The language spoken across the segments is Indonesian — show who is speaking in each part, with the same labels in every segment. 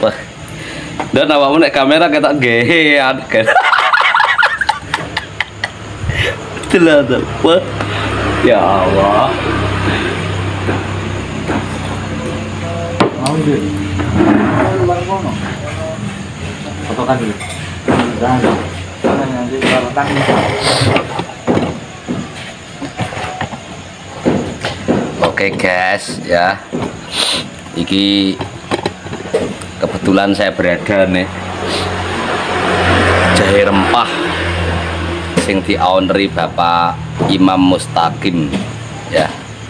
Speaker 1: Wah. Dan awakmu nek kamera ketok gehean kan. Telat. Wah. Ya Allah.
Speaker 2: Mau deh. Fotokan dulu. Jangan. Nanti kalau tanggung.
Speaker 1: Oke guys ya, iki kebetulan saya berada nih jahe rempah sing diaoneri Bapak Imam Mustaqim ya.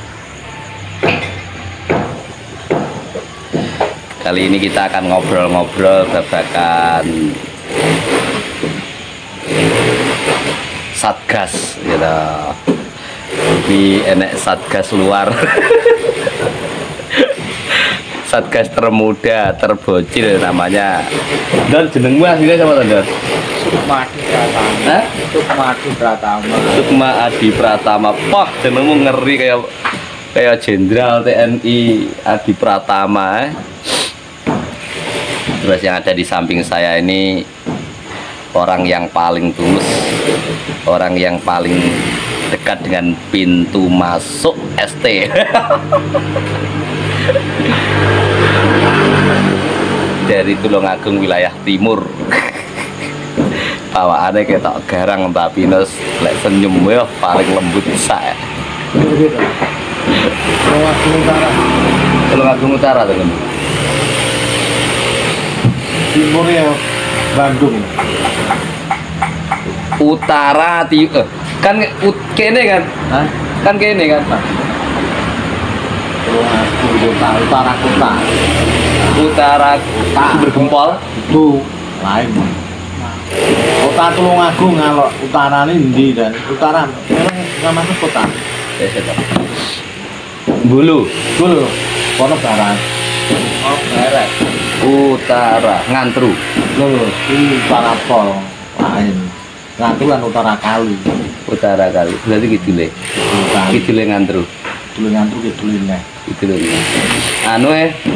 Speaker 1: Kali ini kita akan ngobrol-ngobrol babakan Satgas gitu. Di enek Satgas luar. Satgas termuda, terbocil namanya. Dan jenengmu aslinya siapa Don?
Speaker 2: Sukma Adi Pratama. Sukma Adi Pratama.
Speaker 1: Sukma Adi Pratama. Wah, jenengmu ngeri kayak Jenderal TNI Adi Pratama. Terus yang ada di samping saya ini orang yang paling tulus, orang yang paling dekat dengan pintu masuk ST. Dari Tulungagung wilayah timur. Bawaannya ketok garang Mbak Pinus, lek senyum ya paling lembut saya.
Speaker 2: Tulungagung Utara.
Speaker 1: Tulungagung Utara teman.
Speaker 2: Timur ya Bandung.
Speaker 1: Utara kan kene kan?
Speaker 2: Hah?
Speaker 1: Kan kene kan?
Speaker 2: Utara kota.
Speaker 1: Utara bergempol
Speaker 2: Itu lain. Kota Tulungagung kalau utara ini ndi dan utara memang namanya kota.
Speaker 1: Bulu
Speaker 2: Bulu. Kono barat. Oh, barat.
Speaker 1: Utara Ngantru.
Speaker 2: Loh, ini utara pol lain. Ngantru kan utara kali.
Speaker 1: Utara kali berarti kidule. Kidule Ngantru.
Speaker 2: Dulu ngantru gitu ini.
Speaker 1: Itu lho. Anu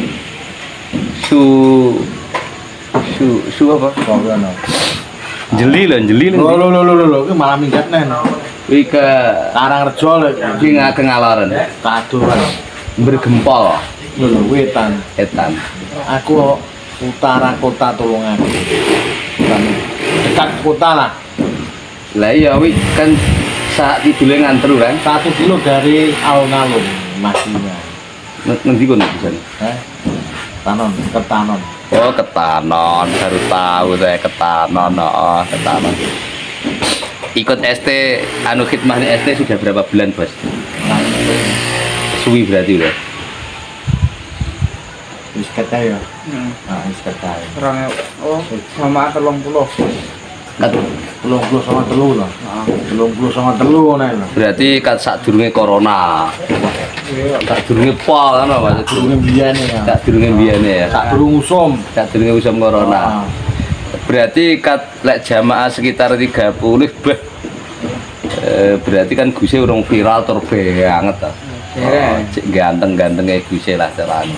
Speaker 1: su apa?
Speaker 2: Soalnya
Speaker 1: Jeli lho,
Speaker 2: lo, itu malah minggat nih no.
Speaker 1: Iki ke
Speaker 2: Karangrejo lho.
Speaker 1: iki ngageng aloren.
Speaker 2: Kaduan.
Speaker 1: Bergempol
Speaker 2: Lho, wetan.
Speaker 1: etan.
Speaker 2: Aku utara kota Tulungagung. Dan dekat kota lah.
Speaker 1: Lah iya wi kan sak kidule Ngantru kan.
Speaker 2: 1 kilo dari alun-alun masihnya.
Speaker 1: Ngendi kono pisan?
Speaker 2: Tanon, Ketanon.
Speaker 1: Oh, Ketanon, baru tahu saya Ketanon. Oh, Ketanon. Ikut ST anu khidmah di ST sudah berapa bulan, Bos? Suwi berarti udah.
Speaker 2: Wis ketah ya. Nah, wis ketah.
Speaker 3: Sama 30.
Speaker 1: Kat
Speaker 2: 30 sama telu lah. 30 sama telu nih lah.
Speaker 1: berarti kat sadurunge corona. Sadurunge pol kan apa?
Speaker 2: Sadurunge biyane ya.
Speaker 1: Sadurunge biyane ya.
Speaker 2: Sadurung usum.
Speaker 1: Sadurunge usum corona. Berarti kat lek jamaah sekitar 30 bah. Berarti kan Guse urung viral tur banget ta. Oh, cek ganteng-gantenge Guse lah carane.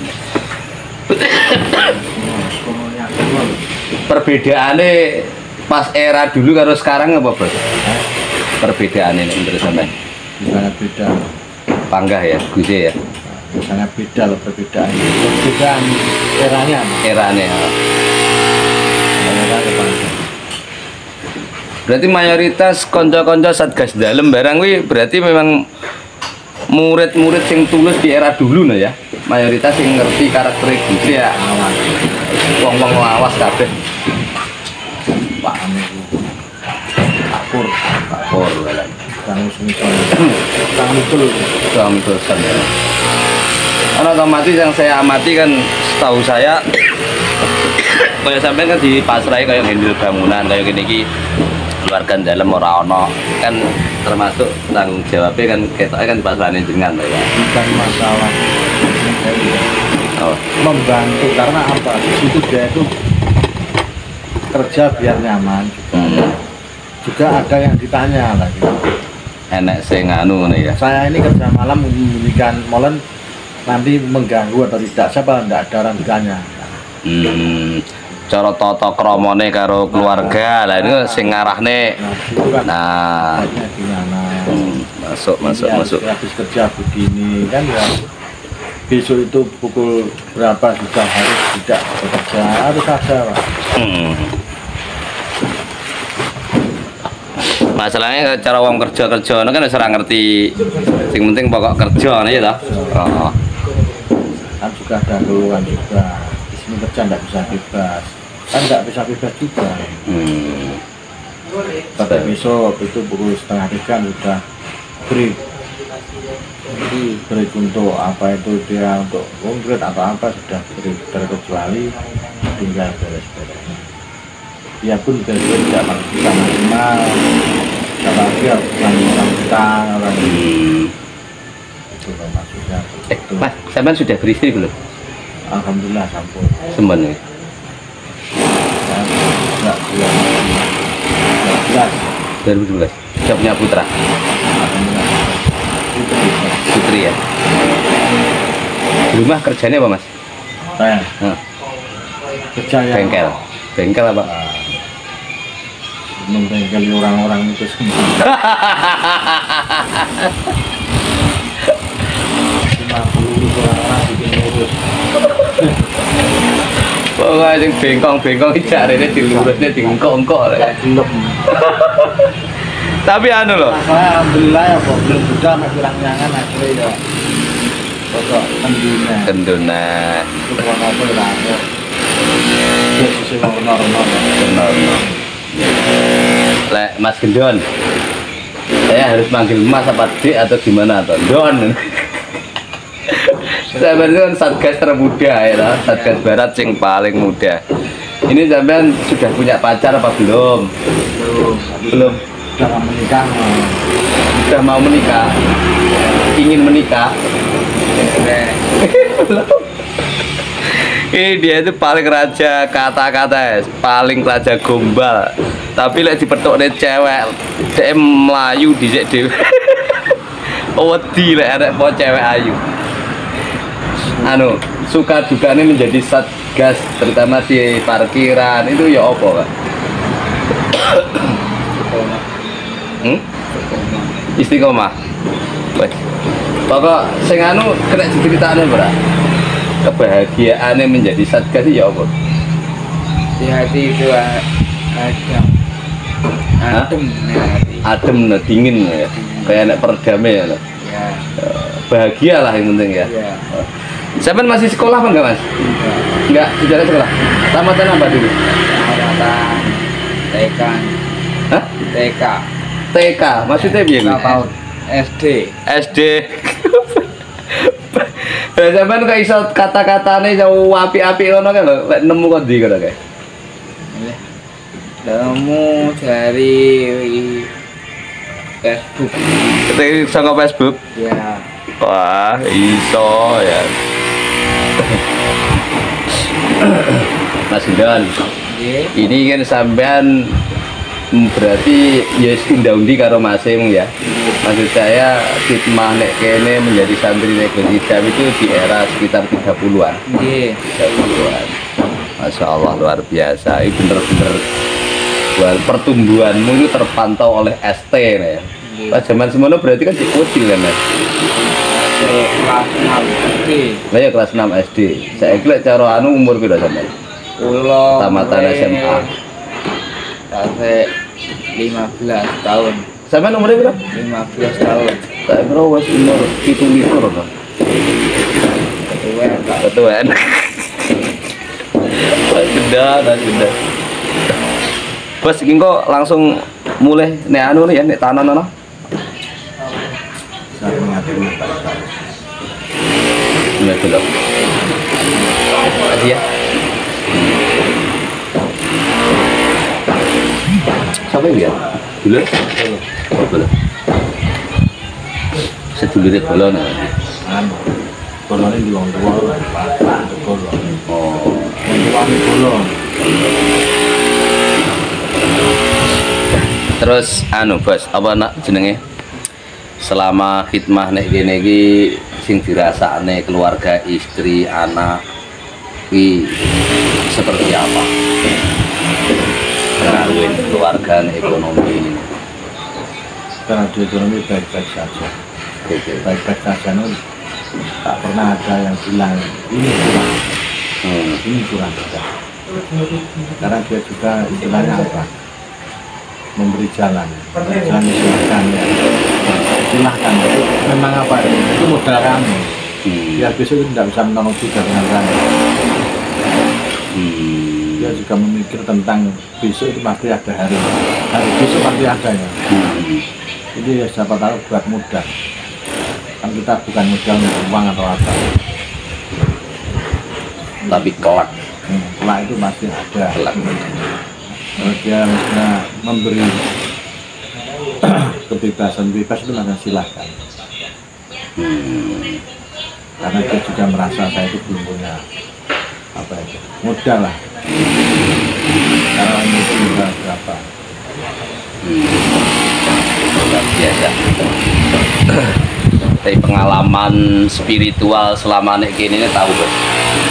Speaker 1: Perbedaannya pas era dulu karo sekarang apa, Bos? Perbedaannya menurut sampean?
Speaker 2: Sangat beda.
Speaker 1: Panggah ya, Guse ya.
Speaker 2: Sangat beda loh perbedaan. Perbedaan eranya.
Speaker 1: Erane.
Speaker 2: Era depan.
Speaker 1: Berarti mayoritas konco-konco Satgas Dalem barang wi berarti memang murid-murid yang tulus di era dulu nah ya. Mayoritas yang ngerti karakter Guse ya. Wong-wong lawas kabeh.
Speaker 2: Pak anu. Pakpur.
Speaker 1: Pakpur lah.
Speaker 2: Kang Usmison. Kang Mutul.
Speaker 1: Kang Mutul ya. Karena otomatis yang saya amati kan setahu saya kayak sampai kan di pasrai kayak handle bangunan kayak gini keluarga dalam ora ono kan termasuk tanggung jawabnya kan ketoknya kan di pasrane jenengan ya.
Speaker 2: Bukan masalah
Speaker 1: Oh.
Speaker 2: membantu karena apa? Di situ dia itu kerja biar nyaman juga. Juga ada yang ditanya lagi.
Speaker 1: Enek sing anu nih ya.
Speaker 2: Saya ini kerja malam memberikan molen nanti mengganggu atau tidak, siapa tidak ada orang ditanya.
Speaker 1: Cara tata kramane karo keluarga. Lah ini sing ngarahne.
Speaker 2: Nah, itu kan
Speaker 1: Nah,
Speaker 2: tempatnya gimana.
Speaker 1: masuk.
Speaker 2: Habis kerja begini kan ya, besok itu pukul berapa juga harus tidak bekerja, harus ada Pak.
Speaker 1: Masalahnya cara wong kerja itu kan wis ora ngerti. Sing penting pokok kerja ya toh. Oh.
Speaker 2: Kan juga ada keluhan juga, di sini kerja nggak bisa bebas, kan nggak bisa bebas juga. Pada besok itu pukul 2:30 sudah break untuk apa itu dia untuk konkret atau apa sudah break, terkecuali tinggal beres-beres. Ya pun beres-beres tidak bisa maksimal, apalagi harus orang utang orang itu loh maksudnya.
Speaker 1: Mas, sampean sudah beristri belum?
Speaker 2: Alhamdulillah sampun.
Speaker 1: Semben ya.
Speaker 2: Enggak 12.
Speaker 1: 2012. Sudah punya putra.
Speaker 2: Alhamdulillah.
Speaker 1: Putri ya. Di rumah kerjanya apa Mas?
Speaker 2: Saya
Speaker 1: Nah,
Speaker 2: kerja ya.
Speaker 1: bengkel apa?
Speaker 2: Membengkeli orang-orang itu semua. 50 orang bikin urus.
Speaker 1: Pokoknya yang bengkong tidak ada dilurusnya diengkok-engkok lah.
Speaker 2: Belum.
Speaker 1: Tapi anu loh.
Speaker 2: Saya alhamdulillah ya kok belum juga masih kurang-kurangan akhirnya ya. Pokok kenduna. Itu kalau apa ya ada. Dia sesuai normal.
Speaker 1: Benar. Lek Mas Gendon, saya harus manggil Mas apa Dik atau gimana atau Don? Sampean itu kan satgas termuda ya lah, satgas barat yang paling muda. Ini sampean sudah punya pacar apa belum? Belum.
Speaker 2: Sudah mau menikah.
Speaker 1: Sudah mau menikah? Ingin menikah? Belum. Ini dia itu paling raja kata-kata, paling raja gombal. Tapi lek dipetuk nih cewek, dia melayu dhisik dhewe. Wedi lek arek po cewek ayu. Anu, suka dukanya menjadi satgas terutama di parkiran itu ya apa, Pak? Istiqomah. Wes. Pokok sing anu kena diceritane, Bro. Kebahagiaannya menjadi satgas ya apa?
Speaker 3: Di hati itu adem
Speaker 1: Adem, nah, dingin ya. Kayak anak perdamai ya.
Speaker 3: ya.
Speaker 1: Bahagia lah yang penting ya.
Speaker 3: Ya.
Speaker 1: Sampai masih sekolah apa enggak Mas? Enggak, tidak sekolah. Tamatan apa dulu?
Speaker 3: Tamatan TK.
Speaker 1: Hah?
Speaker 3: TK.
Speaker 1: TK, maksudnya piye?
Speaker 3: Berapa tahun? SD.
Speaker 1: SD. Sampeyan kok iso kata-katane jauh api-api ngono kan lho, lek nemu kok ndi ngono kae.
Speaker 3: Nemu dari Facebook.
Speaker 1: Ketik saka Facebook.
Speaker 3: Ya.
Speaker 1: Wah, iso ya. Mas Gendon, ini kan sampean berarti ya undi karo masing ya. Maksud saya khidmah nek kene menjadi santri nek Hidam itu di era sekitar 30-an.
Speaker 3: Nggih.
Speaker 1: 30-an. Masya Allah luar biasa. Ini bener-bener pertumbuhanmu itu terpantau oleh ST ya. Pas zaman semono berarti kan dikucil kan ya.
Speaker 3: Kelas 6 SD.
Speaker 1: Lah ya kelas 6 SD. Saya kira cara anu umur piro sampean?
Speaker 3: Pulau
Speaker 1: Tamatan SMA.
Speaker 3: Sampai 15 tahun.
Speaker 1: Sampean umurnya berapa?
Speaker 3: 15 tahun.
Speaker 1: Saya kira wis umur 17 kok. Ketuaan. Sudah. Bos iki kok langsung mulai nek anu ya nek tanan ana.
Speaker 2: Saya mengatur.
Speaker 1: Iya belum. Makasih ya. Sampai ya? Dulu? Oh, belum. Sedulurnya bolon ya?
Speaker 2: Bolon ini di wong tua bolon.
Speaker 1: Oh.
Speaker 2: Wong tua ini bolon.
Speaker 1: Terus anu bos, apa nak jenenge? Selama khidmah nek kene iki sing dirasakne keluarga, istri, anak Wih, seperti apa? Ngaruhin keluarga, ekonomi ini.
Speaker 2: Karena di ekonomi baik-baik saja. Baik-baik saja, tak pernah ada yang bilang ini kurang, ini kurang tidak. Karena dia juga istilahnya apa? Memberi jalan silahkan ya. Silahkan, memang apa itu modal kami. Biar besok itu tidak bisa menolong juga dengan kami. Dia juga memikir tentang besok itu pasti ada hari besok pasti ada ya. Jadi ya siapa tahu buat mudah. Kan kita bukan modal uang atau apa.
Speaker 1: Tapi kelak
Speaker 2: itu pasti ada. Kalau dia bisa memberi kebebasan bebas itu maka silahkan. Karena dia juga merasa saya itu belum punya apa itu modal lah. Karena ini juga berapa?
Speaker 1: Luar biasa. Dari pengalaman spiritual selama nek kene ini tahu Bos.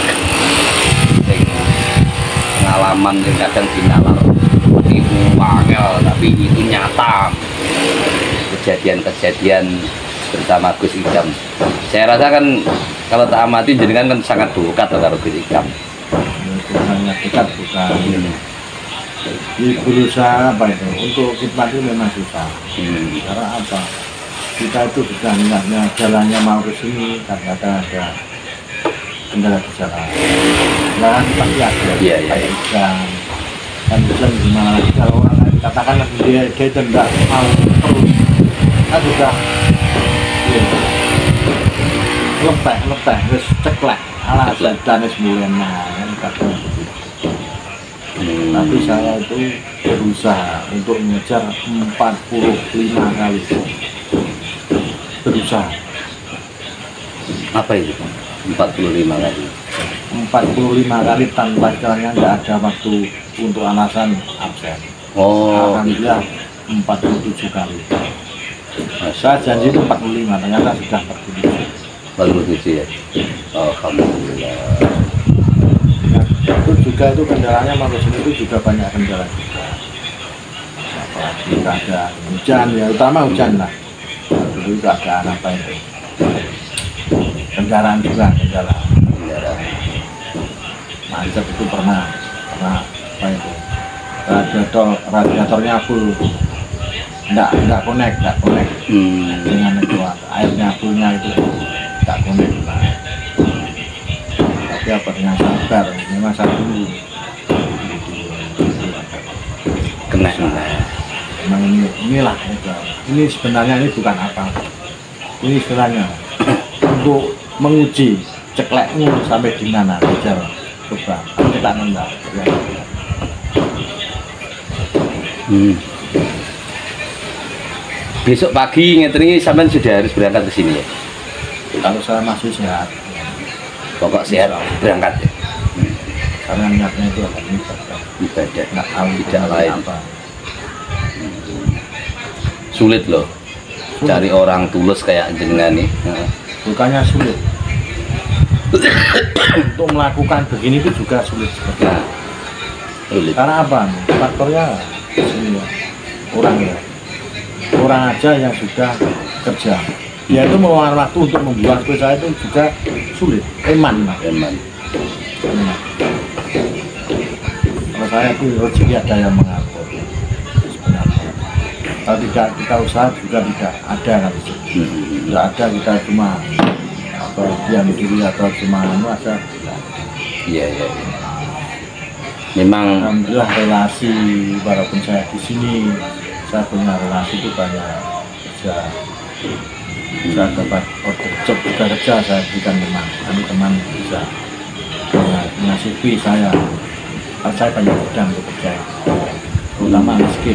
Speaker 1: Pengalaman yang kadang dinalar itu wangel tapi itu nyata. Kejadian-kejadian bersama Gus Idam. Saya rasa kan kalau tak amati jenengan kan sangat dekat karo Gus Idam.
Speaker 2: Sangat dekat bukan. Ini berusaha apa itu untuk khidmat itu memang susah. Karena apa? Kita itu sudah niatnya jalannya mau ke sini kadang-kadang ada kendala di jalan. Nah, pasti ada.
Speaker 1: Iya.
Speaker 2: Kan hujan gimana lagi kalau orang lain katakanlah dia tidak mau terus kan sudah lepeh terus ceklek ala sedan semulanya kan kadang begitu. Tapi saya itu berusaha untuk mengejar 45 kali berusaha.
Speaker 1: Apa itu? 45 kali.
Speaker 2: 45 kali tanpa jalannya nggak ada waktu untuk alasan absen. Alhamdulillah 47 kali. Saya janji itu 45, ternyata sudah
Speaker 1: 47 ya. Alhamdulillah.
Speaker 2: Itu juga itu kendalanya manusia itu juga banyak kendala juga. Apalagi ada hujan ya, utama hujan lah. Dulu keadaan apa itu? Kendaraan juga kendala. Macet itu pernah apa itu? Radiatornya full. Enggak connect dengan itu airnya fullnya itu enggak connect. Tapi apa dengan sabar, memang saya tunggu.
Speaker 1: Kena.
Speaker 2: Memang inilah itu. Ini sebenarnya ini bukan apa. Ini istilahnya untuk menguji ceklekmu sampai di mana kejar coba kita nendang. Ya.
Speaker 1: Besok pagi ngeten iki sampean sudah harus berangkat ke sini ya.
Speaker 2: Kalau saya masih sehat,
Speaker 1: Pokok sehat berangkat ya.
Speaker 2: karena niatnya itu akan
Speaker 1: Ibadah
Speaker 2: nggak tahu
Speaker 1: tidak lain.
Speaker 2: apa.
Speaker 1: Sulit loh cari orang tulus kayak jenengan nih.
Speaker 2: Bukannya sulit. Untuk melakukan begini itu juga sulit sebenarnya.
Speaker 1: Sulit.
Speaker 2: Karena apa? Faktornya sini ya. Orang aja yang sudah kerja. Ya itu meluangkan waktu untuk membuat kue saya itu juga sulit. Eman. Kalau saya itu rezeki ada yang mengatur. Sebenarnya. Kalau tidak kita usaha juga tidak ada kan. Tidak ada kita cuma apa diam diri atau cuma aja.
Speaker 1: Iya. Memang
Speaker 2: Alhamdulillah relasi walaupun saya di sini saya punya relasi itu banyak kerja. Saya dapat order job juga kerja saya berikan teman bisa ngasih fee saya. Kalau saya banyak bidang untuk kerja, terutama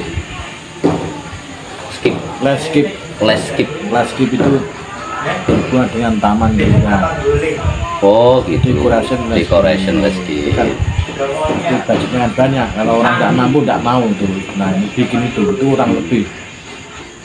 Speaker 2: landscape itu berhubungan dengan taman gitu ya.
Speaker 1: oh gitu.
Speaker 2: Decoration
Speaker 1: landscape.
Speaker 2: Itu budgetnya banyak. Kalau orang nggak mampu nggak mau itu. Nah ini bikin itu orang lebih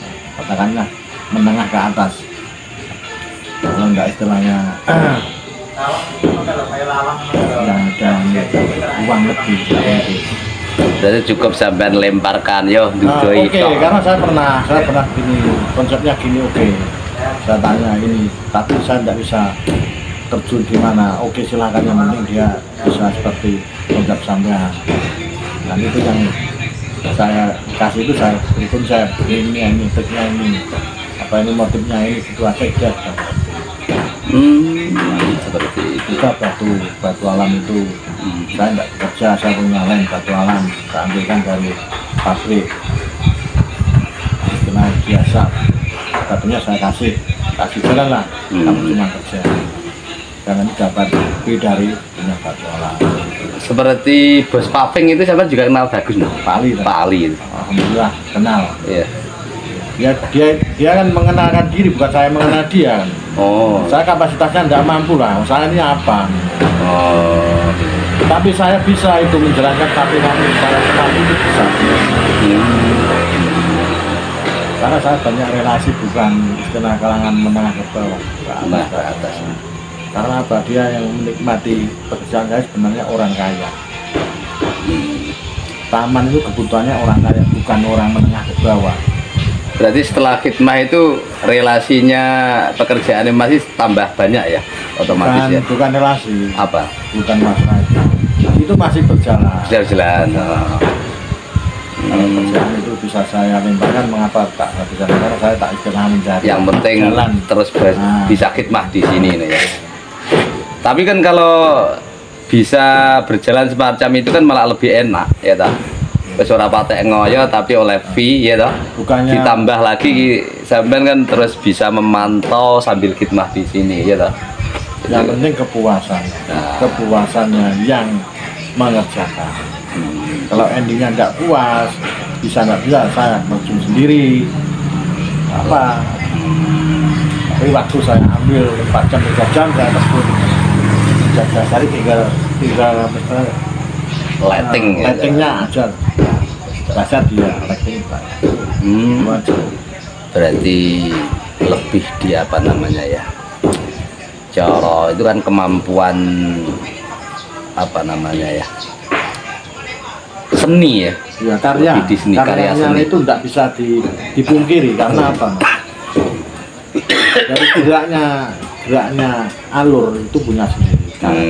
Speaker 2: katakanlah menengah ke atas. Kalau nggak istilahnya ada uang lebih gitu.
Speaker 1: Berarti cukup sampai lemparkan yo
Speaker 2: Nah,
Speaker 1: dudoi
Speaker 2: oke,
Speaker 1: tok.
Speaker 2: karena saya pernah gini, konsepnya gini, oke. Saya tanya ini, tapi saya tidak bisa terjun di mana. Oke, silakan, yang penting dia bisa seperti konsep sampean. Dan itu yang saya kasih, itu saya berikut saya ini triknya ini, apa ini motifnya ini, gitu aja dia.
Speaker 1: Seperti itu.
Speaker 2: Juga batu alam itu, saya tidak kerja, saya punya lain batu alam, saya ambilkan dari pabrik. Istilah biasa, batunya saya kasih jalan lah, kamu cuma kerja. Karena ini dapat lebih dari punya batu alam.
Speaker 1: Seperti bos paving itu siapa juga kenal bagus nah.
Speaker 2: Pali,
Speaker 1: Pali.
Speaker 2: alhamdulillah kenal.
Speaker 1: Iya.
Speaker 2: Dia kan mengenalkan diri, bukan saya mengenal dia.
Speaker 1: Oh.
Speaker 2: Saya kapasitasnya tidak mampu lah, saya ini apa.
Speaker 1: Oh.
Speaker 2: Tapi saya bisa itu menjelaskan, tapi kamu secara kenal itu bisa. Karena saya banyak relasi, bukan istilah kalangan menengah ke bawah, ke atas. Karena apa, dia yang menikmati pekerjaan saya sebenarnya orang kaya. Taman itu kebutuhannya orang kaya, bukan orang menengah ke bawah.
Speaker 1: Berarti setelah khidmah itu relasinya pekerjaannya masih tambah banyak ya, otomatis ya.
Speaker 2: Bukan relasi,
Speaker 1: Apa?
Speaker 2: bukan masalah itu masih berjalan.
Speaker 1: Jalan.
Speaker 2: Kalau kerjaan itu bisa saya lemparkan, mengapa tak bisa lempar? Saya tak istilah mencari.
Speaker 1: Yang penting
Speaker 2: jalan.
Speaker 1: terus
Speaker 2: Nah.
Speaker 1: bisa khidmah di sini nih ya. Tapi kan kalau bisa berjalan semacam itu kan malah lebih enak ya toh. Wis ora patek ngoyo tapi oleh fee ya toh.
Speaker 2: Bukannya
Speaker 1: Ditambah lagi sampean kan terus bisa memantau sambil khidmah di sini ya toh.
Speaker 2: yang penting kepuasan,
Speaker 1: Nah.
Speaker 2: kepuasannya yang mengerjakan. Kalau endingnya nggak puas, bisa nggak bisa saya terjun sendiri. Apa? Tapi waktu saya ambil 4 jam 3 jam saya terjun. Jaga sehari tinggal
Speaker 1: Lighting ya.
Speaker 2: lightingnya aja. Baca dia lighting Pak. Itu aja.
Speaker 1: Berarti lebih di apa namanya ya, cara itu kan kemampuan apa namanya ya, seni ya.
Speaker 2: Ya, karya,
Speaker 1: Lebih di seni, karya
Speaker 2: karyanya
Speaker 1: seni.
Speaker 2: itu tidak bisa dipungkiri karena apa? Dari geraknya alur itu punya sendiri.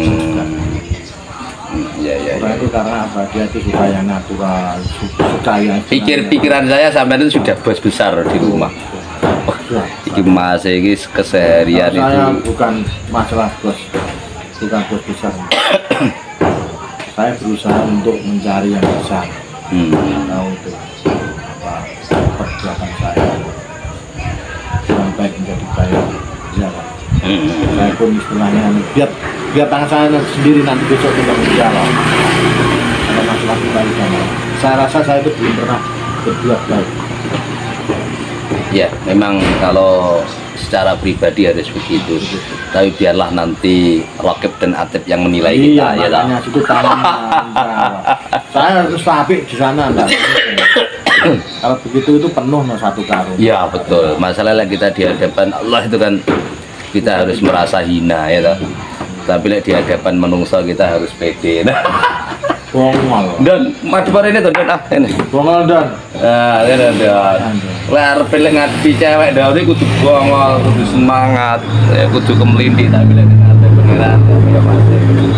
Speaker 1: Ya.
Speaker 2: Orang itu karena apa? Dia itu suka yang natural, suka yang
Speaker 1: Pikiran saya sampai itu sudah bos besar di rumah.
Speaker 2: Ya.
Speaker 1: Iki mas iki keseharian
Speaker 2: Kalau saya
Speaker 1: itu.
Speaker 2: bukan masalah bos, bukan bos besar. Saya berusaha untuk mencari yang besar. Tahu itu apa perbuatan saya sampai menjadi kaya. Ya, Pak. Saya pun istilahnya biar tangan saya sendiri nanti besok bertanggung jawab. Kalau masalah kembali sama, saya rasa saya itu belum pernah berbuat baik.
Speaker 1: Ya, memang kalau secara pribadi harus begitu. Tapi biarlah nanti Rokib dan Atib yang menilai kita ya tak?
Speaker 2: Makanya situ tangannya. Saya harus apik di sana, enggak. Kalau begitu itu penuh no satu karung.
Speaker 1: Ya betul. Masalahnya kita di hadapan Allah itu kan kita harus merasa hina ya tak? Tapi di hadapan menungso kita harus pede.
Speaker 2: Bongol.
Speaker 1: Dan madhepare ini dan ini.
Speaker 2: Bongol dan.
Speaker 1: Nah, ini dan. Lar pilih ngadepi cewek dari kudu bongol, kudu semangat, ya kudu kemelindi tapi lek ada beneran ya pasti.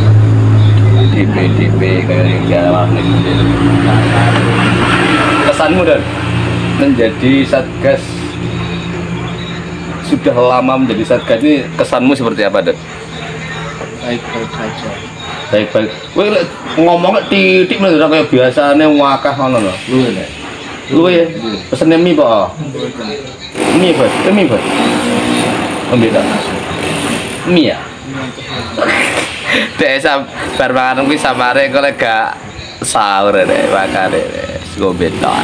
Speaker 1: DP kayak yang jalan nih. Kesanmu dan menjadi satgas sudah lama menjadi satgas ini, kesanmu seperti apa dan?
Speaker 3: Baik-baik saja.
Speaker 1: Baik-baik. Kowe lek ngomong titik menurut kayak biasane wakah ngono lho. Lu ya, pesennya mie pak? Mie bos, mie bos. Ambil tak? Mie ya? Desa bar mangan kuwi samare kok lek gak sahur deh makan deh. Ngombe tok.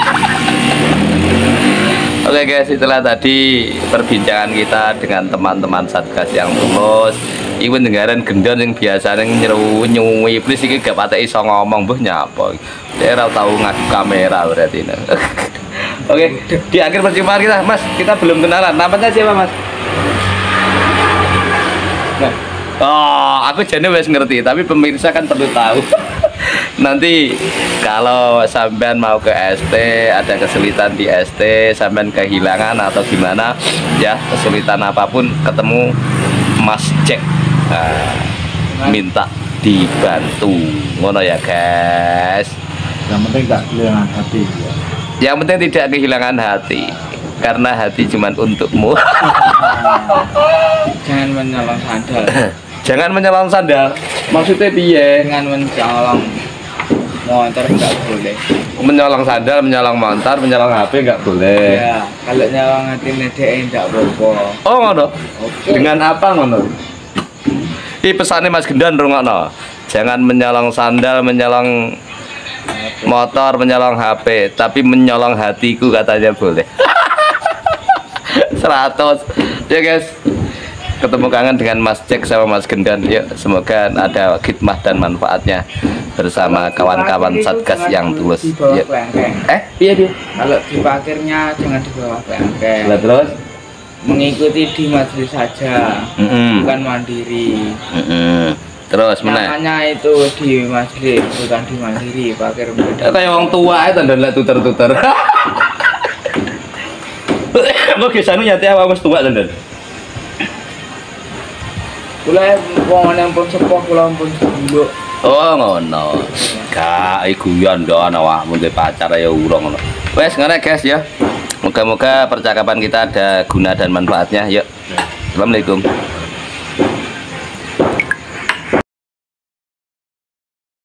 Speaker 1: Oke guys, itulah tadi perbincangan kita dengan teman-teman Satgas yang tulus. Iku dengaran gendon yang biasa nyuwi please iki gak patek iso ngomong mbuh nyapa. Dia ora tahu ngadu kamera berarti. Oke, di akhir perjumpaan kita, Mas, kita belum kenalan. Namanya siapa, Mas?
Speaker 2: Nah,
Speaker 1: Oh, aku jane wis ngerti, tapi pemirsa kan perlu tahu. Nanti kalau sampean mau ke ST, ada kesulitan di ST, sampean kehilangan atau gimana, ya kesulitan apapun ketemu Mas Jack. Nah, minta dibantu. Ngono ya, guys.
Speaker 2: Yang penting nggak kehilangan hati ya.
Speaker 1: Yang penting tidak kehilangan hati. Karena hati cuma untukmu.
Speaker 3: Jangan menyolong sandal.
Speaker 1: Jangan menyolong sandal. Maksudnya piye?
Speaker 3: Jangan menyolong motor nggak boleh.
Speaker 1: Menyolong sandal, menyolong motor, menyolong HP nggak boleh.
Speaker 3: Ya, kalau nyolong hati nedek nggak apa-apa.
Speaker 1: Oh ngono.
Speaker 3: Oke.
Speaker 1: Dengan apa ngono? Ini pesannya Mas Gendan rungokno. Jangan menyolong sandal, menyolong motor, menyolong HP, tapi menyolong hatiku katanya boleh. 100. Ya guys. Ketemu kangen dengan Mas Jack sama Mas Gendan. Yuk, semoga ada khidmah dan manfaatnya bersama kawan-kawan Satgas yang tulus.
Speaker 3: Di bawah
Speaker 1: Yuk.
Speaker 3: kelengkeng.
Speaker 1: Iya dia.
Speaker 3: Kalau di parkirnya jangan di bawah kelengkeng.
Speaker 1: Lah terus?
Speaker 3: Mengikuti di majelis saja, bukan mandiri.
Speaker 1: Terus mana?
Speaker 3: Namanya itu di majelis, bukan di mandiri. Parkir beda.
Speaker 1: Kayak orang tua itu dan tuter-tuter. Kok kisahnya nyati apa Mas tua dan?
Speaker 3: Kula wong yang pun sepuh, kula pun sebelum.
Speaker 1: Oh ngono. Gak guyon do ana awakmu duwe pacar ya urung ngono. Wes ngene guys ya. Moga-moga percakapan kita ada guna dan manfaatnya. Yuk. Assalamualaikum.